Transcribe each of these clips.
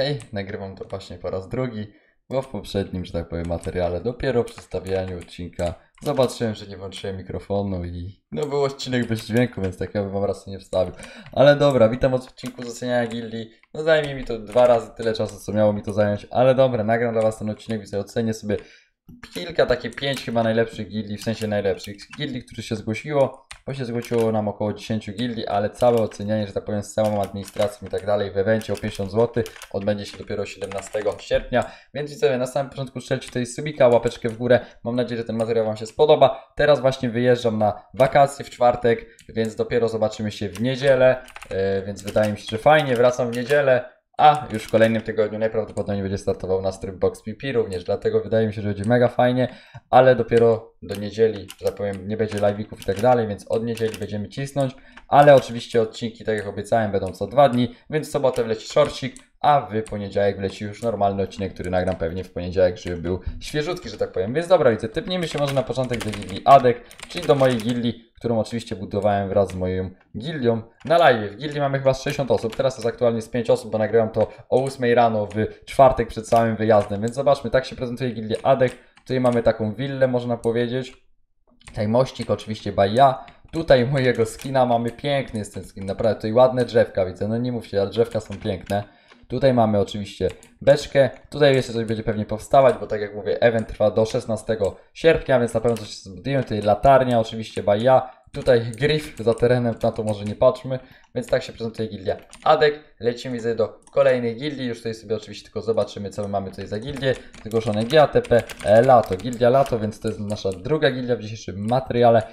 Hej, nagrywam to właśnie po raz drugi, bo w poprzednim, że tak powiem, materiale dopiero przy stawianiu odcinka zobaczyłem, że nie włączyłem mikrofonu i no był odcinek bez dźwięku, więc tak ja bym wam raz nie wstawił. Ale dobra, witam w odcinku z oceniania gildii. No zajmie mi to 2 razy tyle czasu, co miało mi to zająć, ale dobra, nagram dla was ten odcinek i sobie ocenię sobie kilka, takie 5 chyba najlepszych gildii, w sensie najlepszych gildii, które się zgłosiło, bo się zgłosiło nam około 10 gildii, ale całe ocenianie, że tak powiem, z całą administracją i tak dalej w evencie o 50 zł odbędzie się dopiero 17 sierpnia, więc widzowie, na samym początku strzelcie tutaj subika, łapeczkę w górę, mam nadzieję, że ten materiał wam się spodoba. Teraz właśnie wyjeżdżam na wakacje w czwartek, więc dopiero zobaczymy się w niedzielę, więc wydaje mi się, że fajnie, wracam w niedzielę. A już w kolejnym tygodniu najprawdopodobniej będzie startował na Strip Box PP również, dlatego wydaje mi się, że będzie mega fajnie, ale dopiero do niedzieli, że tak powiem, nie będzie live'ików i tak dalej, więc od niedzieli będziemy cisnąć, ale oczywiście odcinki, tak jak obiecałem, będą co 2 dni, więc w sobotę wleci shortcik, a w poniedziałek wleci już normalny odcinek, który nagram pewnie w poniedziałek, żeby był świeżutki, że tak powiem. Więc dobra, widzę, typnijmy się może na początek do gildii Adek, czyli do mojej gildii, którą oczywiście budowałem wraz z moją gildią na live. W gildii mamy chyba 60 osób, teraz jest aktualnie z 5 osób, bo nagrywam to o 8 rano w czwartek przed samym wyjazdem, więc zobaczmy, tak się prezentuje gildia Adek. Tutaj mamy taką willę, można powiedzieć. Tutaj mościk oczywiście by ja. Tutaj mojego skina mamy, piękny jest ten skin, naprawdę tutaj ładne drzewka, widzę, no nie mówcie, ale drzewka są piękne. Tutaj mamy oczywiście beczkę, tutaj jeszcze coś będzie pewnie powstawać, bo tak jak mówię, event trwa do 16 sierpnia, więc na pewno coś się zbudujemy. Tutaj latarnia oczywiście by ja, tutaj griff za terenem, na to może nie patrzmy, więc tak się prezentuje gildia Adek. Lecimy widzę do kolejnej gildii, już tutaj sobie oczywiście tylko zobaczymy, co my mamy tutaj za gildię. Zgłoszone GATP, Lato, gildia Lato, więc to jest nasza druga gildia w dzisiejszym materiale.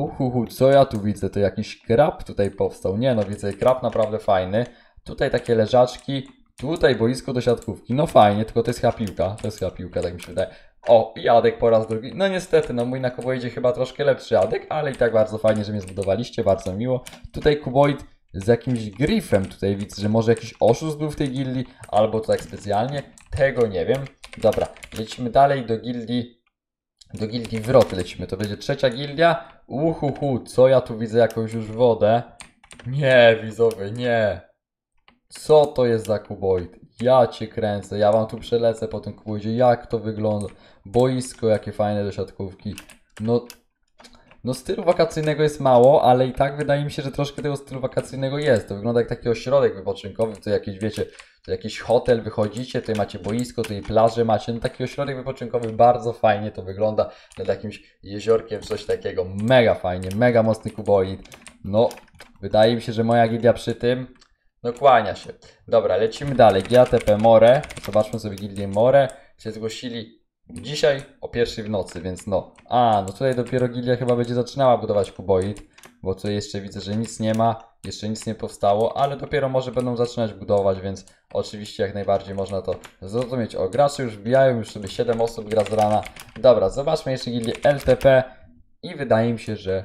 Co ja tu widzę, to jakiś krab tutaj powstał, nie no, widzę krab naprawdę fajny. Tutaj takie leżaczki. Tutaj boisko do siatkówki, no fajnie, tylko to jest chyba piłka, tak mi się wydaje. O, i Adek po raz drugi, no niestety, no mój na kuboidzie chyba troszkę lepszy Adek, ale i tak bardzo fajnie, że mnie zbudowaliście, bardzo miło. Tutaj kuboid z jakimś griffem, tutaj widzę, że może jakiś oszust był w tej gildii, albo to tak specjalnie, tego nie wiem. Dobra, lecimy dalej do gildii Wroty lecimy, to będzie trzecia gildia. Co ja tu widzę, jakąś już wodę. Nie, widzowie, nie. Co to jest za kuboid? Ja cię kręcę, ja wam tu przelecę po tym kuboidzie, jak to wygląda. Boisko jakie fajne do siatkówki. No stylu wakacyjnego jest mało, ale i tak wydaje mi się, że troszkę tego stylu wakacyjnego jest. To wygląda jak taki ośrodek wypoczynkowy, to jakieś, wiecie, to jakiś hotel, wychodzicie, tutaj macie boisko, tutaj plażę macie, no taki ośrodek wypoczynkowy, bardzo fajnie to wygląda nad jakimś jeziorkiem, coś takiego, mega fajnie, mega mocny kuboid. No, wydaje mi się, że moja gildia przy tym, no kłania się. Dobra, lecimy dalej, GATP More, zobaczmy sobie gildię More, się zgłosili dzisiaj o 1 w nocy, więc no. No tutaj dopiero gildia chyba będzie zaczynała budować kuboid, bo tutaj jeszcze widzę, że nic nie ma, jeszcze nic nie powstało, ale dopiero może będą zaczynać budować, więc oczywiście jak najbardziej można to zrozumieć. O, gracze już wbijają, już sobie 7 osób gra z rana. Dobra, zobaczmy jeszcze gildię LTP i wydaje mi się, że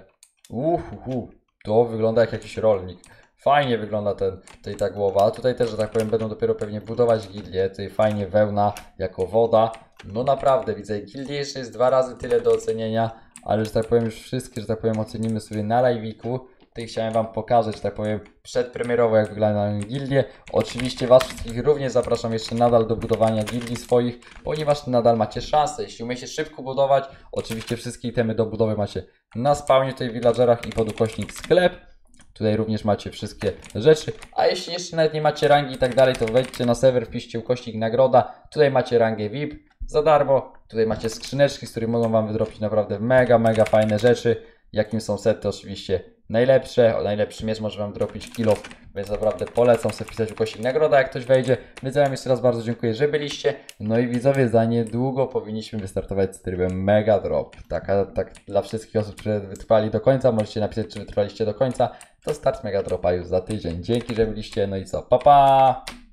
to wygląda jak jakiś rolnik. Fajnie wygląda tutaj ta głowa. Tutaj też, że tak powiem, będą dopiero pewnie budować gildię. Tutaj fajnie wełna jako woda. No naprawdę, widzę, gildii jeszcze jest 2 razy tyle do ocenienia, ale że tak powiem już wszystkie, że tak powiem, ocenimy sobie na live'iku. Tutaj chciałem wam pokazać, że tak powiem, przedpremierowo jak wyglądają gildie. Oczywiście was wszystkich również zapraszam jeszcze nadal do budowania gildii swoich, ponieważ nadal macie szansę. Jeśli umiecie szybko budować, oczywiście wszystkie itemy do budowy macie na spawnie tutaj w villagerach i pod ukośnik sklep. Tutaj również macie wszystkie rzeczy, a jeśli jeszcze nawet nie macie rangi i tak dalej, to wejdźcie na serwer, wpiszcie ukośnik nagroda. Tutaj macie rangę VIP za darmo, tutaj macie skrzyneczki, z których mogą wam wydropić naprawdę mega fajne rzeczy. Jakim są sety oczywiście najlepsze, najlepszy miecz może wam dropić kilof, więc naprawdę polecam sobie wpisać ukośnik nagroda, jak ktoś wejdzie. Więc ja wam jeszcze raz bardzo dziękuję, że byliście. No i widzowie, za niedługo powinniśmy wystartować z trybem Mega Drop. Tak dla wszystkich osób, które wytrwali do końca, możecie napisać, czy wytrwaliście do końca. To start Mega Dropa już za tydzień. Dzięki, że byliście, no i co, pa pa!